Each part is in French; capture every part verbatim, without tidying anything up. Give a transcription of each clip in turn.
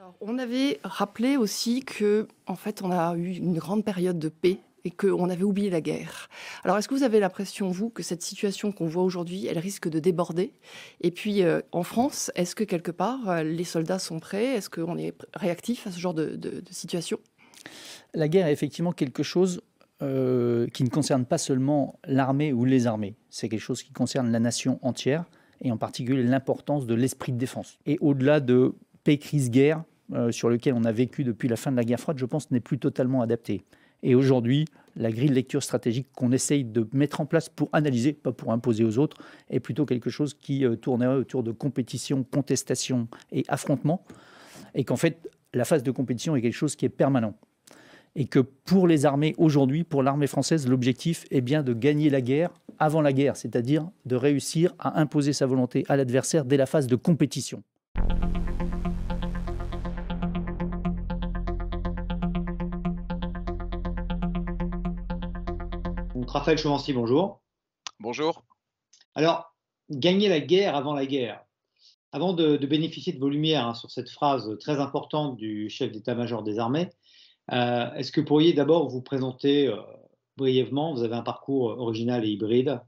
Alors, on avait rappelé aussi que, en fait, on a eu une grande période de paix et qu'on avait oublié la guerre. Alors, est-ce que vous avez l'impression, vous, que cette situation qu'on voit aujourd'hui, elle risque de déborder? Et puis, euh, en France, est-ce que quelque part, euh, les soldats sont prêts? Est-ce qu'on est pr- réactif à ce genre de, de- de situation? La guerre est effectivement quelque chose euh, qui ne concerne pas seulement l'armée ou les armées. C'est quelque chose qui concerne la nation entière et en particulier l'importance de l'esprit de défense. Et au-delà de paix, crise, guerre, euh, sur lequel on a vécu depuis la fin de la guerre froide, je pense n'est plus totalement adapté. Et aujourd'hui, la grille de lecture stratégique qu'on essaye de mettre en place pour analyser, pas pour imposer aux autres, est plutôt quelque chose qui euh, tournerait autour de compétition, contestation et affrontement. Et qu'en fait, la phase de compétition est quelque chose qui est permanent et que pour les armées aujourd'hui, pour l'armée française, l'objectif est bien de gagner la guerre avant la guerre, c'est-à-dire de réussir à imposer sa volonté à l'adversaire dès la phase de compétition. Donc, Raphaël Chauvency, bonjour. Bonjour. Alors, gagner la guerre avant la guerre. Avant de, de bénéficier de vos lumières hein, sur cette phrase très importante du chef d'état-major des armées, euh, est-ce que vous pourriez d'abord vous présenter euh, brièvement? Vous avez un parcours original et hybride.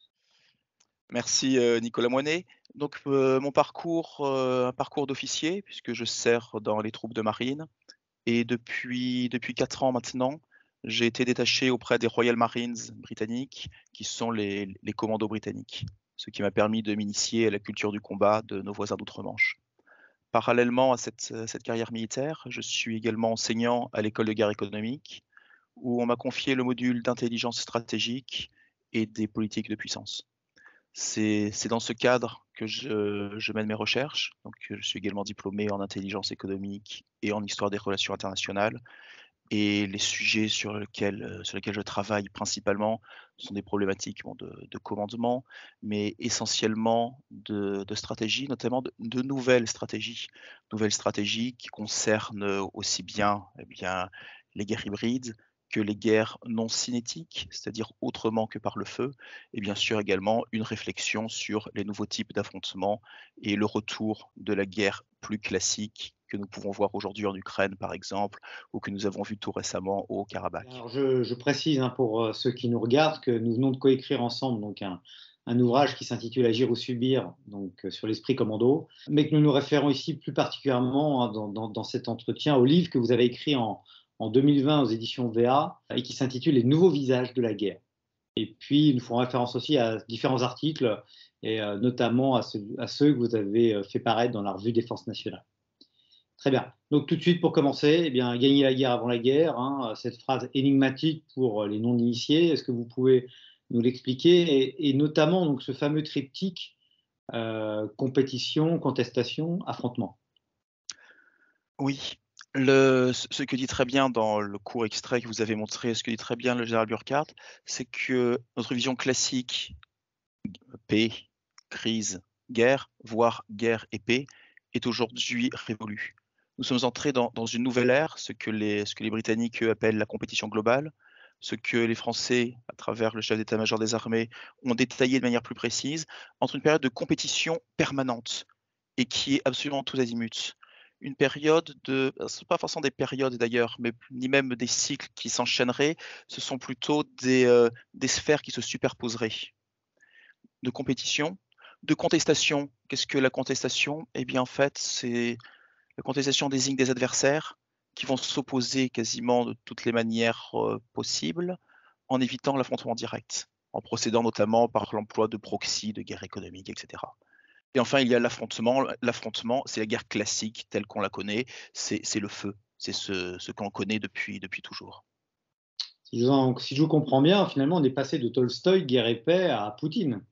Merci, heu, Nicolas Moinet. Donc, heu, mon parcours, heu, un parcours d'officier puisque je sers dans les troupes de marine et depuis depuis quatre ans maintenant, j'ai été détaché auprès des Royal Marines britanniques qui sont les les commandos britanniques. Ce qui m'a permis de m'initier à la culture du combat de nos voisins d'outre-Manche. Parallèlement à cette, heu, cette carrière militaire, je suis également enseignant à l'école de guerre économique où on m'a confié le module d'intelligence stratégique et des politiques de puissance. C'est c'est dans ce cadre que je je mène mes recherches. Donc, heu, je suis également diplômé en intelligence économique et en histoire des relations internationales et les sujets sur lesquels, heu, sur lesquels je travaille principalement sont des problématiques, bon, de de commandement, mais essentiellement de de stratégie, notamment de de nouvelles stratégies. Nouvelles stratégies qui concernent, heu, aussi bien, eh bien, les guerres hybrides que les guerres non cinétiques, c'est-à-dire autrement que par le feu et bien sûr également une réflexion sur les nouveaux types d'affrontements et le retour de la guerre plus classique que nous pouvons voir aujourd'hui en Ukraine, par exemple, ou que nous avons vu tout récemment au Haut-Karabakh. Alors, je, je précise hein, pour euh, ceux qui nous regardent que nous venons de coécrire ensemble donc un, un ouvrage qui s'intitule Agir ou subir, donc euh, sur l'esprit commando, mais que nous nous référons ici plus particulièrement hein, dans, dans- dans cet entretien au livre que vous avez écrit en, en deux mille vingt aux éditions V A et qui s'intitule Les nouveaux visages de la guerre. Et puis, nous ferons référence aussi à différents articles, et euh, notamment à, ceux- à ceux que vous avez euh, fait paraître dans la revue Défense nationale. Très bien. Donc, tout de suite, pour commencer, eh bien, gagner la guerre avant la guerre, hein, cette phrase énigmatique pour les non-initiés, est-ce que vous pouvez nous l'expliquer et, et notamment donc, ce fameux triptyque euh, compétition, contestation, affrontement. Oui, le ce ce que dit très bien dans le court extrait que vous avez montré, ce que dit très bien le général Burkhardt, c'est que notre vision classique, paix, crise, guerre, voire guerre et paix, est aujourd'hui révolue. Nous sommes entrés dans dans une nouvelle ère, ce que les ce que les Britanniques, eux, appellent la compétition globale, ce que les Français, à travers le chef d'état-major des armées, ont détaillé de manière plus précise, entre une période de compétition permanente et qui est absolument tous azimuts. Une période de ce sont pas forcément des périodes d'ailleurs, mais ni même des cycles qui s'enchaîneraient, ce sont plutôt des, heu, des sphères qui se superposeraient. De compétition, de contestation. Qu'est-ce que la contestation? Eh bien, en fait, c'est la contestation désigne des adversaires qui vont s'opposer quasiment de toutes les manières, heu, possibles, en évitant l'affrontement direct, en procédant notamment par l'emploi de proxys, de guerre économique et cetera. Et enfin, il y a l'affrontement. L'affrontement, c'est la guerre classique telle qu'on la connaît, c'est c'est le feu, c'est ce ce qu'on connaît depuis depuis toujours. Si je, vous en- si je vous comprends bien, finalement, on est passé de Tolstoï, guerre et paix, à Poutine.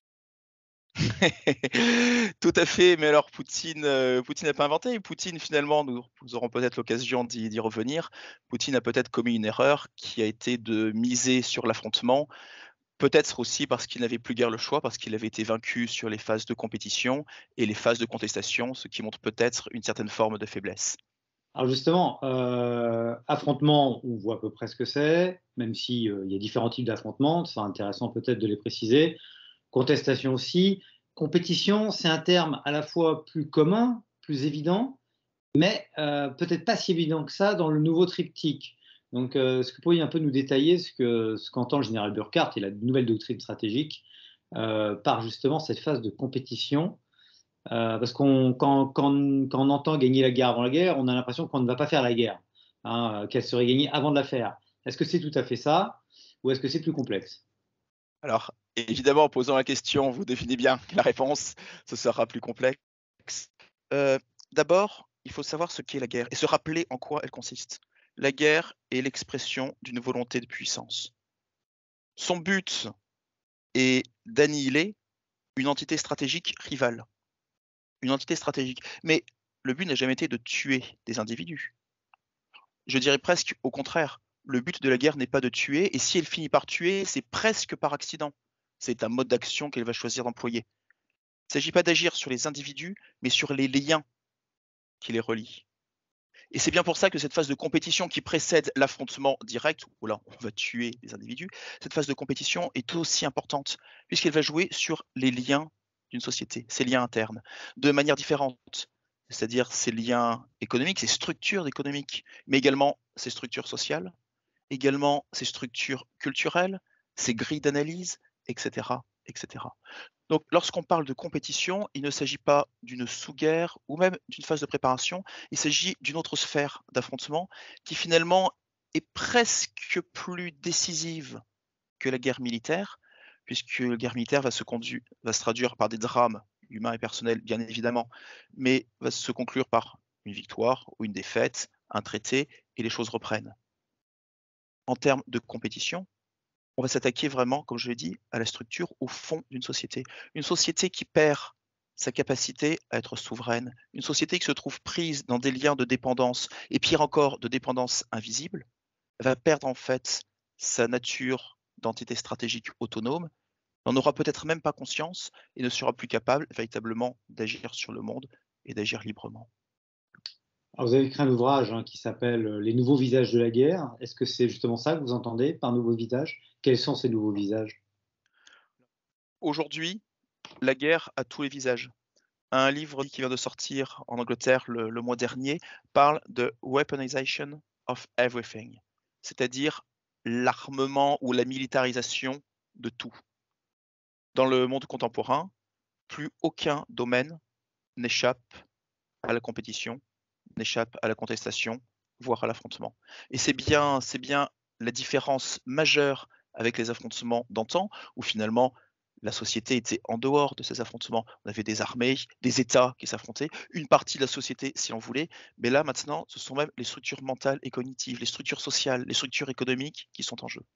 Tout à fait, mais alors Poutine, heu, Poutine n'a pas inventé. Poutine finalement, nous nous aurons peut-être l'occasion d'y d'y revenir. Poutine a peut-être commis une erreur qui a été de miser sur l'affrontement, peut-être aussi parce qu'il n'avait plus guère le choix, parce qu'il avait été vaincu sur les phases de compétition et les phases de contestation, ce qui montre peut-être une certaine forme de faiblesse. Alors justement, euh, affrontement, on voit à peu près ce que c'est, même si euh, il y a différents types d'affrontements, c'est intéressant peut-être de les préciser. Contestation aussi. Compétition, c'est un terme à la fois plus commun, plus évident, mais euh, peut-être pas si évident que ça dans le nouveau triptyque. Donc, euh, est-ce que vous pourriez un peu nous détailler ce que ce qu'entend le général Burkhardt et la nouvelle doctrine stratégique euh, par justement cette phase de compétition? Euh, parce qu'on quand, quand, quand on entend gagner la guerre avant la guerre, on a l'impression qu'on ne va pas faire la guerre, hein, euh, qu'elle serait gagnée avant de la faire. Est-ce que c'est tout à fait ça, ou est-ce que c'est plus complexe? Alors, évidemment, en posant la question, vous devinez bien que la réponse, ce sera plus complexe. Euh, D'abord, il faut savoir ce qu'est la guerre et se rappeler en quoi elle consiste. La guerre est l'expression d'une volonté de puissance. Son but est d'annihiler une entité stratégique rivale. Une entité stratégique. Mais le but n'a jamais été de tuer des individus. Je dirais presque au contraire. Le but de la guerre n'est pas de tuer, et si elle finit par tuer, c'est presque par accident. C'est un mode d'action qu'elle va choisir d'employer. Il ne s'agit pas d'agir sur les individus, mais sur les liens qui les relient. Et c'est bien pour ça que cette phase de compétition qui précède l'affrontement direct, où là on va tuer les individus, cette phase de compétition est aussi importante, puisqu'elle va jouer sur les liens d'une société, ses liens internes, de manière différente, c'est-à-dire ses liens économiques, ses structures économiques, mais également ses structures sociales, également ses structures culturelles, ses grilles d'analyse, et cetera, et cetera. Donc, lorsqu'on parle de compétition, il ne s'agit pas d'une sous-guerre ou même d'une phase de préparation, il s'agit d'une autre sphère d'affrontement qui finalement est presque plus décisive que la guerre militaire, puisque la guerre militaire va se, condu- va se traduire par des drames humains et personnels, bien évidemment, mais va se conclure par une victoire ou une défaite, un traité, et les choses reprennent. En termes de compétition, on va s'attaquer vraiment, comme je l'ai dit, à la structure, au fond d'une société. Une société qui perd sa capacité à être souveraine, une société qui se trouve prise dans des liens de dépendance, et pire encore, de dépendance invisible, va perdre en fait sa nature d'entité stratégique autonome, n'en aura peut-être même pas conscience et ne sera plus capable véritablement d'agir sur le monde et d'agir librement. Alors, vous avez écrit un ouvrage hein, qui s'appelle euh, Les nouveaux visages de la guerre. Est-ce que c'est justement ça que vous entendez par nouveaux visages? Quels sont ces nouveaux visages? Aujourd'hui, la guerre a tous les visages. Un livre qui vient de sortir en Angleterre le, le mois dernier parle de weaponization of everything, c'est-à-dire l'armement ou la militarisation de tout. Dans le monde contemporain, plus aucun domaine n'échappe à la compétition, n'échappe à la contestation, voire à l'affrontement. Et c'est bien, c'est bien la différence majeure avec les affrontements d'antan, où finalement la société était en dehors de ces affrontements. On avait des armées, des États qui s'affrontaient, une partie de la société si on voulait, mais là maintenant, ce sont même les structures mentales et cognitives, les structures sociales, les structures économiques qui sont en jeu.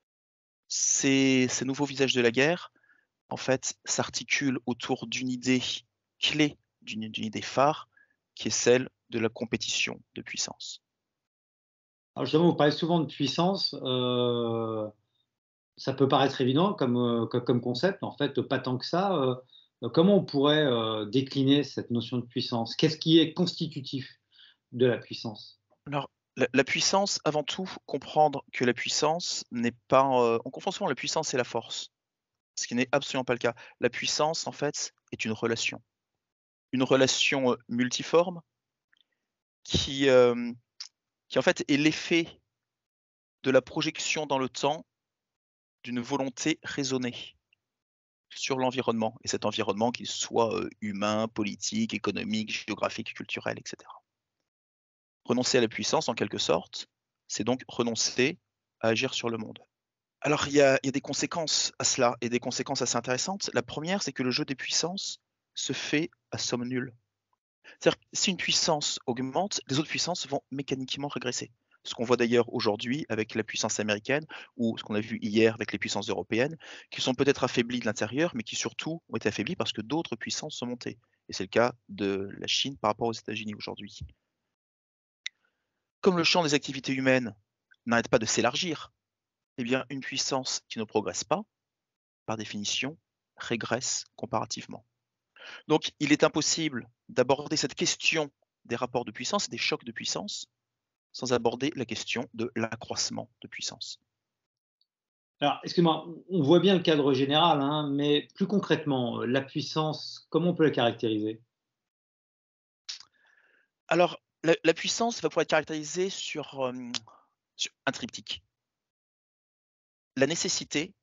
Ces, ces nouveaux visages de la guerre, en fait, s'articulent autour d'une idée clé, d'une d'une idée phare, qui est celle de la compétition de puissance. Alors justement, vous parlez souvent de puissance. Euh, ça peut paraître évident comme, euh, co- comme concept, en fait, pas tant que ça. Euh, comment on pourrait euh, décliner cette notion de puissance? Qu'est-ce qui est constitutif de la puissance? Alors, la, la puissance, avant tout, comprendre que la puissance n'est pas... euh, on confond souvent la puissance et la force, ce qui n'est absolument pas le cas. La puissance, en fait, est une relation. Une relation euh, multiforme qui, euh, qui, en fait, est l'effet de la projection dans le temps d'une volonté raisonnée sur l'environnement, et cet environnement qu'il soit euh, humain, politique, économique, géographique, culturel, et cetera. Renoncer à la puissance, en quelque sorte, c'est donc renoncer à agir sur le monde. Alors, il y a, il y a des conséquences à cela, et des conséquences assez intéressantes. La première, c'est que le jeu des puissances se fait à somme nulle. C'est-à-dire que si une puissance augmente, les autres puissances vont mécaniquement régresser. Ce qu'on voit d'ailleurs aujourd'hui avec la puissance américaine, ou ce qu'on a vu hier avec les puissances européennes, qui sont peut-être affaiblies de l'intérieur, mais qui surtout ont été affaiblies parce que d'autres puissances sont montées. Et c'est le cas de la Chine par rapport aux États-Unis aujourd'hui. Comme le champ des activités humaines n'arrête pas de s'élargir, eh bien, une puissance qui ne progresse pas, par définition, régresse comparativement. Donc, il est impossible d'aborder cette question des rapports de puissance, des chocs de puissance, sans aborder la question de l'accroissement de puissance. Alors, excusez-moi, on voit bien le cadre général, hein, mais plus concrètement, euh, la puissance, comment on peut la caractériser? Alors, la, la puissance va pouvoir être caractérisée sur, euh, sur un triptyque. La nécessité,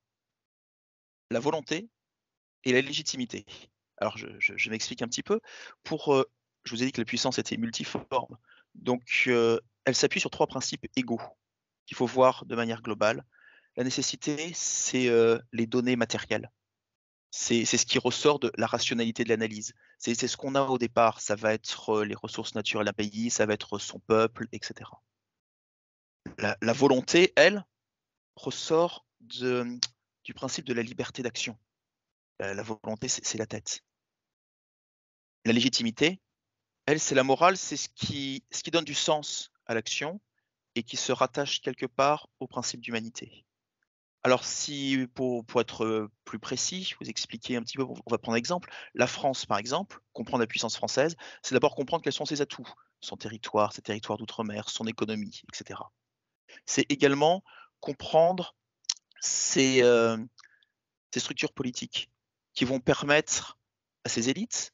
la volonté et la légitimité. Alors, je, je, je m'explique un petit peu. Pour, euh, je vous ai dit que la puissance était multiforme. Donc, euh, elle s'appuie sur trois principes égaux qu'il faut voir de manière globale. La nécessité, c'est euh, les données matérielles. C'est ce qui ressort de la rationalité de l'analyse. C'est ce qu'on a au départ. Ça va être les ressources naturelles d'un pays, ça va être son peuple, et cetera. La, la volonté, elle, ressort de, du principe de la liberté d'action. La, la volonté, c'est la tête. La légitimité, elle, c'est la morale, c'est ce qui, ce qui donne du sens à l'action et qui se rattache quelque part au principe d'humanité. Alors, si pour, pour être plus précis, vous expliquer un petit peu, on va prendre un exemple. La France, par exemple, comprendre la puissance française, c'est d'abord comprendre quels sont ses atouts, son territoire, ses territoires d'outre-mer, son économie, et cetera. C'est également comprendre ces, euh, ces structures politiques qui vont permettre à ces élites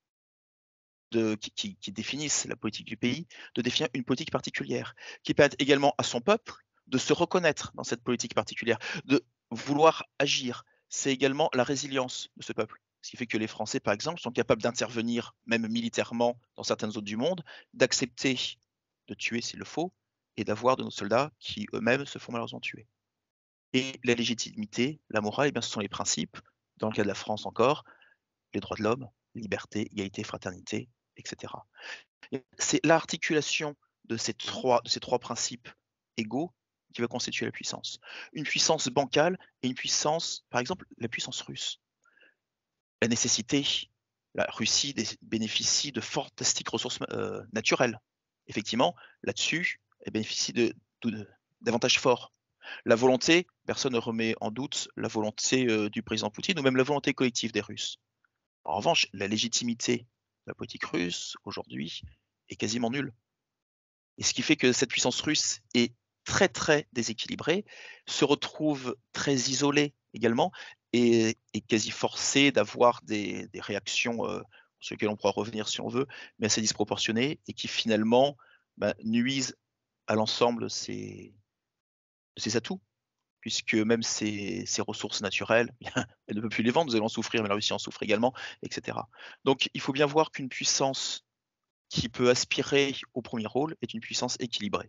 de, qui, qui, qui définissent la politique du pays, de définir une politique particulière, qui permettent également à son peuple de se reconnaître dans cette politique particulière, de vouloir agir. C'est également la résilience de ce peuple. Ce qui fait que les Français, par exemple, sont capables d'intervenir, même militairement, dans certaines zones du monde, d'accepter de tuer s'il le faut, et d'avoir de nos soldats qui eux-mêmes se font malheureusement tuer. Et la légitimité, la morale, eh bien, ce sont les principes, dans le cas de la France encore, les droits de l'homme, liberté, égalité, fraternité, et cetera. C'est l'articulation de ces trois, de ces trois principes égaux qui va constituer la puissance. Une puissance bancale et une puissance, par exemple, la puissance russe. La nécessité, la Russie bénéficie de fantastiques ressources euh, naturelles. Effectivement, là-dessus, elle bénéficie de, de, d'avantages forts. La volonté, personne ne remet en doute la volonté euh, du président Poutine ou même la volonté collective des Russes. En revanche, la légitimité de la politique russe aujourd'hui est quasiment nulle. Et ce qui fait que cette puissance russe est très très déséquilibrée, se retrouve très isolée également et est quasi forcée d'avoir des, des réactions euh, sur lesquelles on pourra revenir si on veut, mais assez disproportionnées et qui finalement bah, nuisent à l'ensemble de ses, de ses atouts, puisque même ces, ces ressources naturelles, elle ne peut plus les vendre, nous allons en souffrir, mais la Russie en souffre également, et cetera. Donc il faut bien voir qu'une puissance qui peut aspirer au premier rôle est une puissance équilibrée.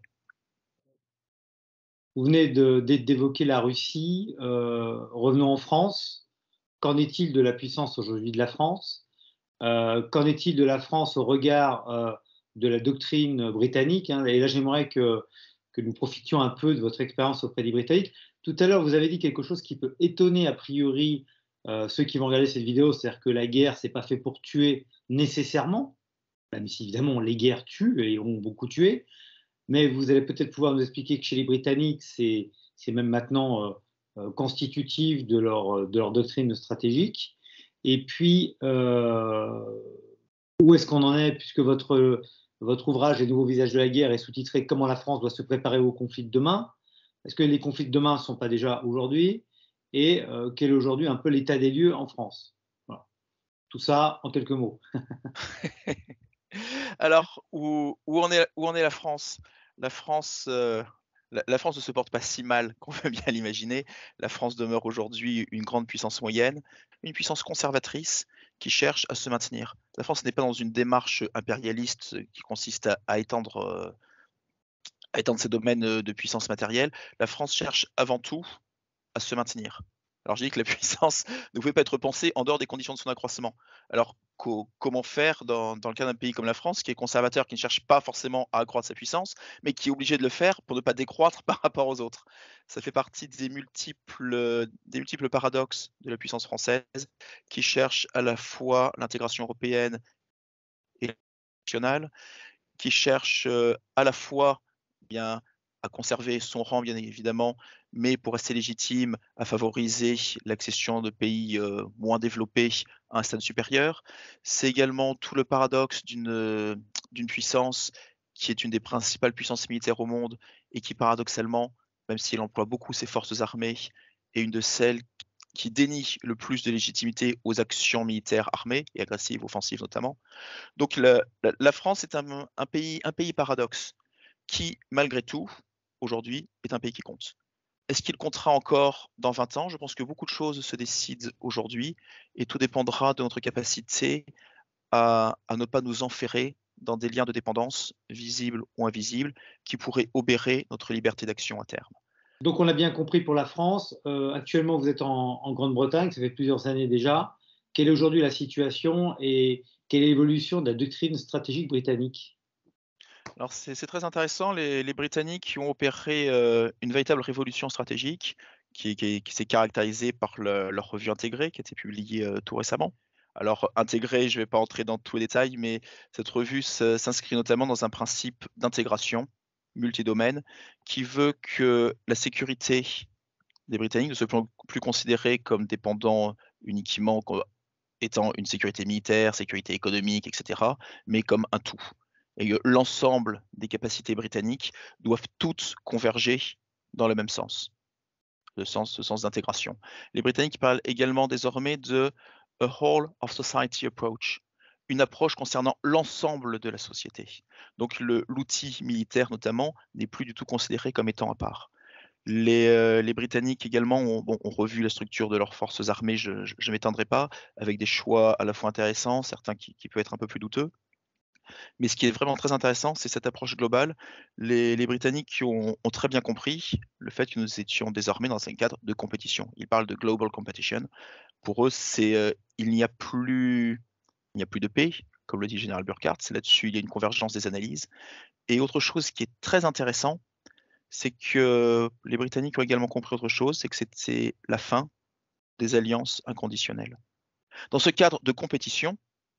Vous venez d'évoquer la Russie. Euh, revenons en France. Qu'en est-il de la puissance aujourd'hui de la France? euh, Qu'en est-il de la France au regard euh, de la doctrine britannique, hein? Et là, j'aimerais que, que nous profitions un peu de votre expérience auprès des Britanniques. Tout à l'heure, vous avez dit quelque chose qui peut étonner a priori euh, ceux qui vont regarder cette vidéo, c'est-à-dire que la guerre, c'est pas fait pour tuer nécessairement, même si évidemment les guerres tuent et ont beaucoup tué. Mais vous allez peut-être pouvoir nous expliquer que chez les Britanniques, c'est même maintenant euh, euh, constitutif de leur, de leur doctrine stratégique. Et puis, euh, où est-ce qu'on en est, puisque votre, votre ouvrage Les nouveaux visages de la guerre est sous-titré Comment la France doit se préparer aux conflits de demain? Est-ce que les conflits de demain ne sont pas déjà aujourd'hui? Et euh, quel est aujourd'hui un peu l'état des lieux en France? Voilà. Tout ça en quelques mots. Alors, où, où, en est, où en est la France? La France, euh, la, la France ne se porte pas si mal qu'on veut bien l'imaginer. La France demeure aujourd'hui une grande puissance moyenne, une puissance conservatrice qui cherche à se maintenir. La France n'est pas dans une démarche impérialiste qui consiste à, à étendre, euh, à étendre ses domaines de puissance matérielle. La France cherche avant tout à se maintenir. Alors, j'ai dit que la puissance ne pouvait pas être pensée en dehors des conditions de son accroissement. Alors, co comment faire dans, dans le cas d'un pays comme la France, qui est conservateur, qui ne cherche pas forcément à accroître sa puissance, mais qui est obligé de le faire pour ne pas décroître par rapport aux autres? Ça fait partie des multiples, des multiples paradoxes de la puissance française, qui cherche à la fois l'intégration européenne et nationale, qui cherche euh, à la fois bien à conserver son rang, bien évidemment, mais pour rester légitime, à favoriser l'accession de pays euh, moins développés à un stade supérieur. C'est également tout le paradoxe d'une d'une puissance qui est une des principales puissances militaires au monde et qui, paradoxalement, même si elle emploie beaucoup ses forces armées, est une de celles qui dénie le plus de légitimité aux actions militaires armées et agressives, offensives notamment. Donc la, la, la France est un, un, pays, un pays paradoxe qui, malgré tout, aujourd'hui, est un pays qui compte. Est-ce qu'il comptera encore dans vingt ans? Je pense que beaucoup de choses se décident aujourd'hui et tout dépendra de notre capacité à, à ne pas nous enferrer dans des liens de dépendance, visibles ou invisibles, qui pourraient obérer notre liberté d'action à terme. Donc on a bien compris pour la France. Euh, actuellement, vous êtes en, en Grande-Bretagne, ça fait plusieurs années déjà. Quelle est aujourd'hui la situation et quelle est l'évolution de la doctrine stratégique britannique? Alors c'est très intéressant, les, les Britanniques ont opéré euh, une véritable révolution stratégique qui, qui, qui s'est caractérisée par le, leur revue intégrée qui a été publiée euh, tout récemment. Alors intégrée, je ne vais pas entrer dans tous les détails, mais cette revue s'inscrit notamment dans un principe d'intégration multidomaine qui veut que la sécurité des Britanniques ne soit plus considérée comme dépendant uniquement comme étant une sécurité militaire, sécurité économique, et cetera, mais comme un tout. Et que l'ensemble des capacités britanniques doivent toutes converger dans le même sens, le sens, le sens d'intégration. Les Britanniques parlent également désormais de a whole of society approach, une approche concernant l'ensemble de la société. Donc l'outil militaire notamment n'est plus du tout considéré comme étant à part. Les, euh, les Britanniques également ont, bon, ont revu la structure de leurs forces armées, je ne m'étendrai pas, avec des choix à la fois intéressants, certains qui, qui peuvent être un peu plus douteux. Mais ce qui est vraiment très intéressant, c'est cette approche globale. Les, les Britanniques ont, ont très bien compris le fait que nous étions désormais dans un cadre de compétition. Ils parlent de global competition. Pour eux, c'est euh, il n'y a plus il n'y a plus de paix, comme le dit le général Burkhardt. C'est là-dessus, il y a une convergence des analyses. Et autre chose qui est très intéressant, c'est que les Britanniques ont également compris autre chose, c'est que c'est la fin des alliances inconditionnelles. Dans ce cadre de compétition,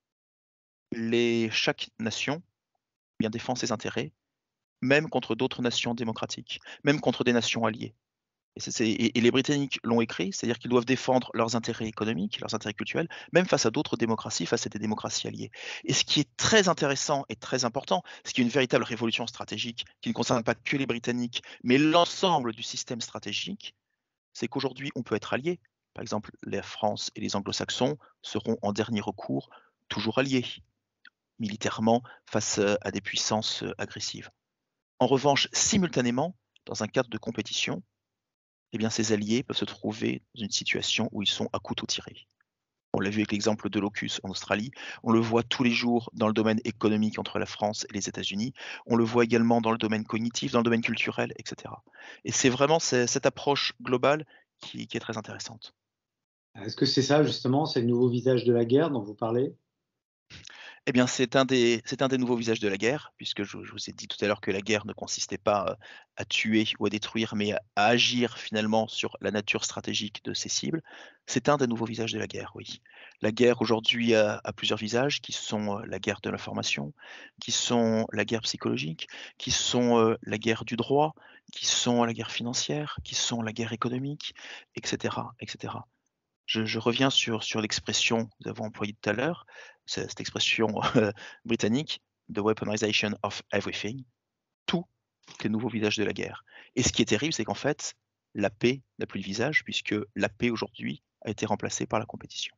les, chaque nation bien défend ses intérêts, même contre d'autres nations démocratiques, même contre des nations alliées. Et, c'est, c'est, et, et les Britanniques l'ont écrit, c'est-à-dire qu'ils doivent défendre leurs intérêts économiques, leurs intérêts culturels, même face à d'autres démocraties, face à des démocraties alliées. Et ce qui est très intéressant et très important, ce qui est une véritable révolution stratégique qui ne concerne pas que les Britanniques, mais l'ensemble du système stratégique, c'est qu'aujourd'hui, on peut être allié. Par exemple, la France et les Anglo-Saxons seront en dernier recours toujours alliés, militairement, face à des puissances agressives. En revanche, simultanément, dans un cadre de compétition, eh bien, ces alliés peuvent se trouver dans une situation où ils sont à couteau tiré. On l'a vu avec l'exemple de l'AUKUS en Australie, on le voit tous les jours dans le domaine économique entre la France et les États-Unis, on le voit également dans le domaine cognitif, dans le domaine culturel, et cetera. Et c'est vraiment cette approche globale qui, qui est très intéressante. Est-ce que c'est ça justement, c'est le nouveau visage de la guerre dont vous parlez? Eh bien, c'est un des c'est un des nouveaux visages de la guerre, puisque je je vous ai dit tout à l'heure que la guerre ne consistait pas, heu, à tuer ou à détruire, mais à à agir finalement sur la nature stratégique de ses cibles. C'est un des nouveaux visages de la guerre, oui. La guerre aujourd'hui a a plusieurs visages qui sont, heu, la guerre de l'information, qui sont la guerre psychologique, qui sont, heu, la guerre du droit, qui sont la guerre financière, qui sont la guerre économique, et cetera, et cetera. Je, je reviens sur, sur l'expression que nous avons employée tout à l'heure, c'est- cette expression euh, britannique, the weaponization of everything, tous les nouveaux visages de la guerre. Et ce qui est terrible, c'est qu'en fait, la paix n'a plus de visage, puisque la paix aujourd'hui a été remplacée par la compétition.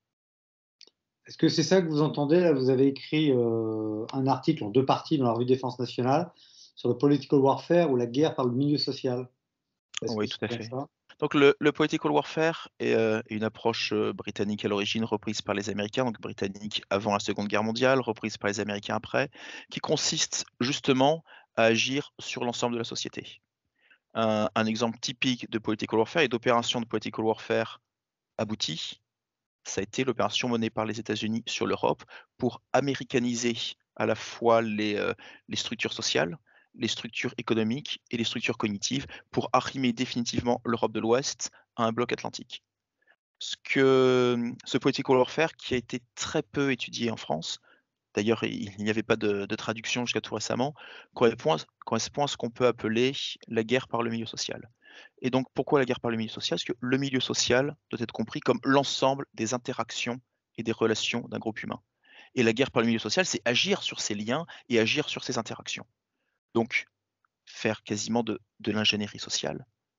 Est-ce que c'est ça que vous entendez? Là, vous avez écrit euh, un article en deux parties dans la revue Défense nationale sur le political warfare ou la guerre par le milieu social. Est-ce que Oui, c'est tout à bien fait. ça? Donc le, le political warfare est euh, une approche euh, britannique à l'origine, reprise par les Américains, donc britannique avant la Seconde Guerre mondiale, reprise par les Américains après, qui consiste justement à agir sur l'ensemble de la société. Un, un exemple typique de political warfare et d'opération de political warfare aboutie, ça a été l'opération menée par les États-Unis sur l'Europe pour américaniser à la fois les, euh, les structures sociales, les structures économiques et les structures cognitives pour arrimer définitivement l'Europe de l'Ouest à un bloc atlantique. Ce, que, ce political warfare qui a été très peu étudié en France, d'ailleurs il n'y avait pas de, de traduction jusqu'à tout récemment, correspond à, correspond à ce qu'on peut appeler la guerre par le milieu social. Et donc pourquoi la guerre par le milieu social? Parce que le milieu social doit être compris comme l'ensemble des interactions et des relations d'un groupe humain. Et la guerre par le milieu social, c'est agir sur ces liens et agir sur ces interactions. Donc faire quasiment de, de l'ingénierie sociale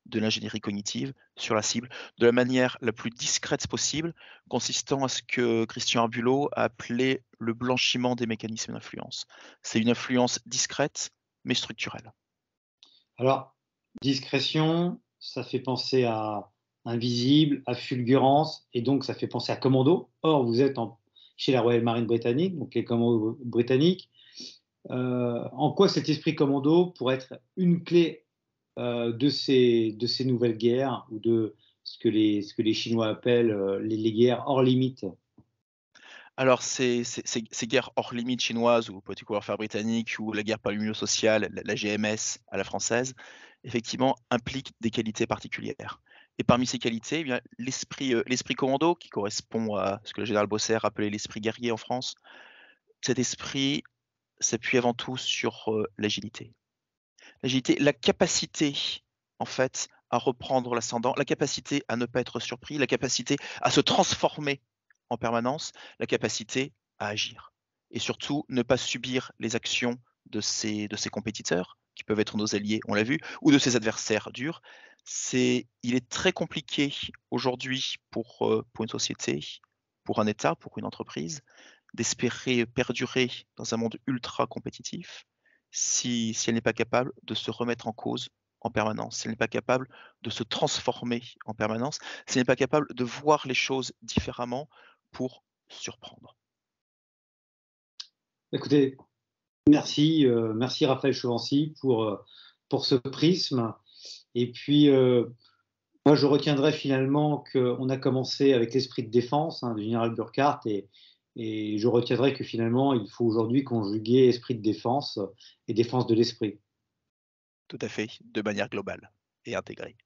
de l'ingénierie cognitive sur la cible de la manière la plus discrète possible, consistant à ce que Christian Arbulot a appelé le blanchiment des mécanismes d'influence. C'est une influence discrète mais structurelle. Alors, discrétion, ça fait penser à invisible, à fulgurance, et donc ça fait penser à commando. Or, vous êtes en, chez la Royal Marine britannique, donc les commandos britanniques. Euh, en quoi cet esprit commando pourrait être une clé euh, de, ces, de ces nouvelles guerres, ou de ce que les, ce que les Chinois appellent euh, les, les guerres hors limite? Alors, ces, ces, ces, ces guerres hors limite chinoises ou Political Warfare britannique ou la guerre par l'union sociale, la, la G M S à la française, effectivement, impliquent des qualités particulières. Et parmi ces qualités, eh bien, l'esprit, euh, l'esprit commando, qui correspond à ce que le général Bosser appelait l'esprit guerrier en France, cet esprit s'appuie avant tout sur euh, l'agilité. L'agilité, la capacité, en fait, à reprendre l'ascendant, la capacité à ne pas être surpris, la capacité à se transformer en permanence, la capacité à agir. Et surtout, ne pas subir les actions de ses, de ses compétiteurs, qui peuvent être nos alliés, on l'a vu, ou de ses adversaires durs. C'est, il est très compliqué aujourd'hui pour, euh, pour une société, pour un État, pour une entreprise, d'espérer perdurer dans un monde ultra compétitif si, si elle n'est pas capable de se remettre en cause en permanence, si elle n'est pas capable de se transformer en permanence, si elle n'est pas capable de voir les choses différemment pour surprendre. Écoutez, merci, euh, merci Raphaël Chauvency pour, euh, pour ce prisme. Et puis, euh, moi, je retiendrai finalement qu'on a commencé avec l'esprit de défense hein, du général Burkhardt, et, et je retiendrai que finalement, il faut aujourd'hui conjuguer esprit de défense et défense de l'esprit. Tout à fait, de manière globale et intégrée.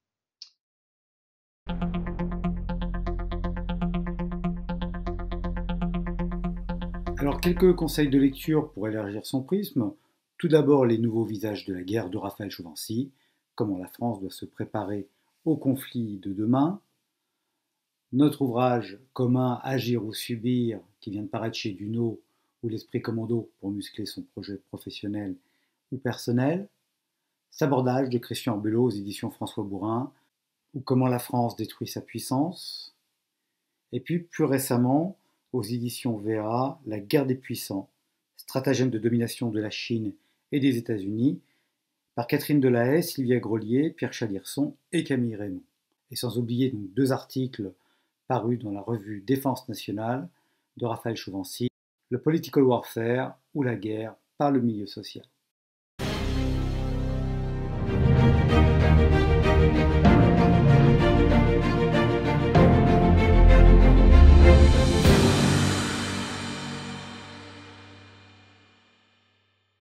Alors, quelques conseils de lecture pour élargir son prisme. Tout d'abord, Les nouveaux visages de la guerre de Raphaël Chauvency, comment la France doit se préparer au conflit de demain. Notre ouvrage commun Agir ou subir, qui vient de paraître chez Duno, ou L'esprit commando pour muscler son projet professionnel ou personnel. Sabordage de Christian Arbulot aux éditions François Bourin, ou Comment la France détruit sa puissance. Et puis, plus récemment, aux éditions V A, La guerre des puissants, stratagème de domination de la Chine et des États-Unis, par Catherine Delahaye, Sylvia Grelier, Pierre Chalirson et Camille Raymond. Et sans oublier donc deux articles parus dans la revue Défense nationale de Raphaël Chauvency, Le Political Warfare ou la guerre par le milieu social.